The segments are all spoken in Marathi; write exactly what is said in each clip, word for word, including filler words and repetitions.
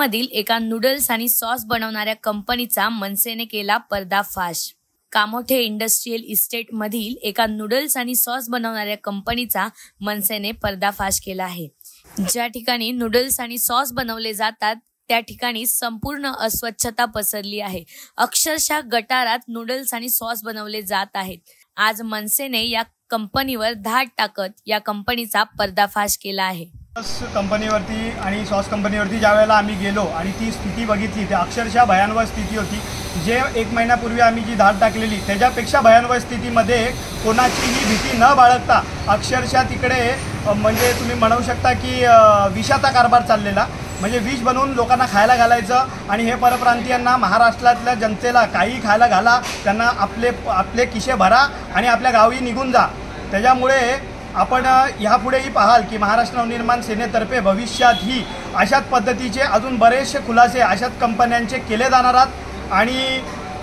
पुण्यामधील एका नूडल्स आणि सॉस बनवणाऱ्या कंपनीचा मनसेने केला पर्दाफाश। कामोठे इंडस्ट्रियल इस्टेट मधील एका नूडल्स आणि सॉस बनवणाऱ्या कंपनीचा मनसेने पर्दाफाश केला आहे। ज्या ठिकाणी नूडल्स आणि सॉस बनवले जातात त्या ठिकाणी संपूर्ण अस्वच्छता पसरली आहे। अक्षरशः गटारात नूडल्स आणि सॉस बनवले जात आहेत। आज मनसेने या कंपनीवर धाड टाकत या कंपनीचा पर्दाफाश केला आहे। कंपनीवरती आणि सॉस कंपनीवरती ज्या वेळेला आम्ही गेलो आणि ती स्थिती बघितली ते अक्षरशः भयानक स्थिती होती। जे एक महिन्यापूर्वी आम्ही जी धाड टाकलेली त्याच्यापेक्षा भयानक स्थितीमध्ये कोणाचीही भीती न बाळगता अक्षरशः तिकडे म्हणजे तुम्ही म्हणू शकता की विषाचा कारभार चाललेला, म्हणजे विष बनवून लोकांना खायला घालायचं आणि हे परप्रांतीयांना महाराष्ट्रातल्या जनतेला काही खायला घाला, त्यांना आपले आपले खिसे भरा आणि आपल्या गावी निघून जा। त्याच्यामुळे आपण ह्यापुढेही पाहाल की महाराष्ट्र नवनिर्माण सेनेतर्फे भविष्यातही अशाच पद्धतीचे अजून बरेचसे खुलासे अशाच कंपन्यांचे केले जाणार आहेत। आणि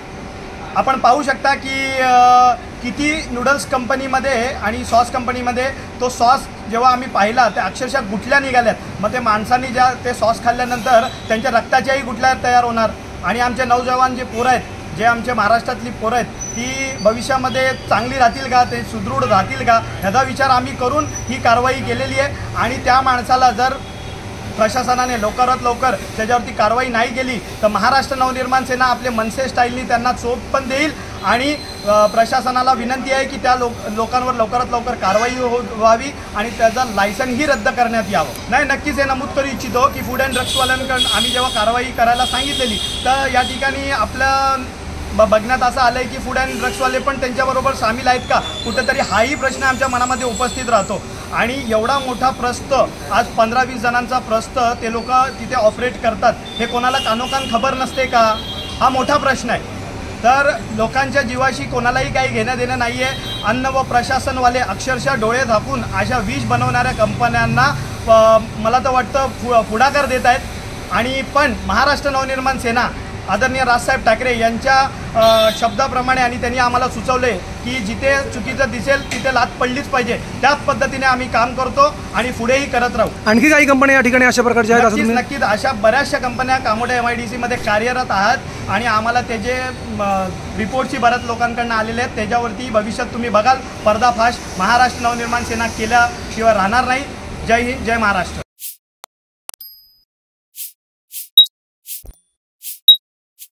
आपण पाहू शकता की किती नूडल्स कंपनीमध्ये आणि सॉस कंपनीमध्ये तो सॉस जेव्हा आम्ही पाहिला ते अक्षरशः गुठल्या निघाल्यात। मग ते माणसांनी ज्या ते सॉस खाल्ल्यानंतर त्यांच्या रक्ताच्याही गुठल्या तयार होणार आणि आमचे नौजवान जे पोरं आहेत, जे आमचे महाराष्ट्रातली पोरं आहेत ती भविष्यामध्ये चांगली राहतील का, ते सुदृढ राहतील का ह्याचा विचार आम्ही करून ही कारवाई केलेली आहे। आणि त्या माणसाला जर प्रशासनाने लवकरात लवकर त्याच्यावरती कारवाई नाही केली तर महाराष्ट्र नवनिर्माण सेना आपले मनसे स्टाईलनी त्यांना चोप पण देईल आणि प्रशासनाला विनंती आहे की त्या लोक लोकांवर लवकरात लवकर कारवाई हो व्हावी आणि त्याचं लायसनही रद्द करण्यात यावं। नाही, नक्कीच हे नमूद करू इच्छितो की फूड अँड ड्रग्सवाल्यांकडून आम्ही जेव्हा कारवाई करायला सांगितलेली तर या ठिकाणी आपल्या ब बघण्यात असं आलं आहे की फूड अँड ड्रग्सवाले पण त्यांच्याबरोबर सामील आहेत का, कुठेतरी हाही प्रश्न आमच्या मनामध्ये उपस्थित राहतो। आणि एवढा मोठा प्रस्त, आज पंधरा वीस जणांचा प्रस्त ते लोक तिथे ऑपरेट करतात, हे कोणाला कानोकान खबर नसते का, हा मोठा प्रश्न आहे। तर लोकांच्या जीवाशी कोणालाही काही घेणं देणं नाही आहे। अन्न व प्रशासनवाले अक्षरशः डोळे झाकून अशा विष बनवणाऱ्या कंपन्यांना मला तर वाटतं फु पुढाकार देत आहेत। आणि पण महाराष्ट्र नवनिर्माण सेना आदरणीय राजसाहेब ठाकरे यांच्या शब्दाप्रमाणे आणि त्यांनी आम्हाला सुचवले की जिथे चुकीचं दिसेल तिथे लात पडलीच पाहिजे, त्याच पद्धतीने आम्ही काम करतो आणि पुढेही करत राहू। आणखी काही कंपन्या या ठिकाणी अशा प्रकारच्या आहेत? नक्कीच नक्कीच अशा बऱ्याचशा कंपन्या कामोठे एम आय डी सीमध्ये कार्यरत आहात आणि आम्हाला त्याचे रिपोर्टची बऱ्याच लोकांकडून आलेले आहेत। त्याच्यावरती भविष्यात तुम्ही बघाल पर्दाफाश महाराष्ट्र नवनिर्माण सेना केल्याशिवाय राहणार नाही। जय हिंद, जय महाराष्ट्र।